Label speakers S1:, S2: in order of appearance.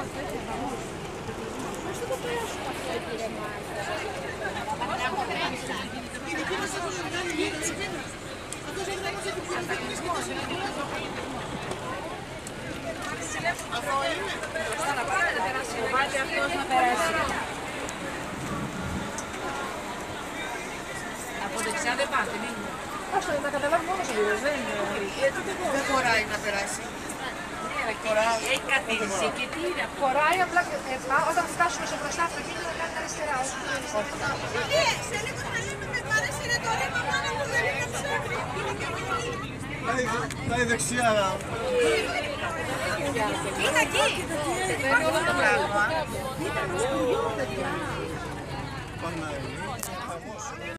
S1: Από δεξιά δεν πάτε, μην είναι.
S2: Άστο, να καταλάβει μόνος ο βίντεος, δεν είναι.
S3: Δεν χωράει να περάσει.
S1: Έχει καθίσει και τι είναι αυτό.
S2: Χωράει απλά όταν φτάσουμε στο μπροστά από το κίνητο να κάνει αριστερά.
S3: Σε λίγο θα λέμε με πάρεσαι είναι το ρεύμα πάνω που δεν είναι ψεύδι.
S4: Πάει δεξιά.
S3: Είναι εκεί.
S1: Δεν είναι όλο το πράγμα.
S4: Πανάει.